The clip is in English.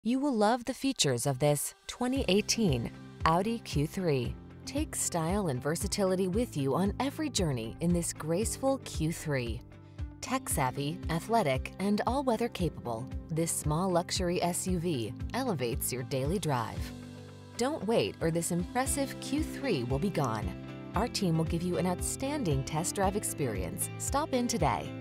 You will love the features of this 2018 Audi Q3. Take style and versatility with you on every journey in this graceful Q3. Tech-savvy, athletic, and all-weather capable, this small luxury SUV elevates your daily drive. Don't wait, or this impressive Q3 will be gone. Our team will give you an outstanding test drive experience. Stop in today.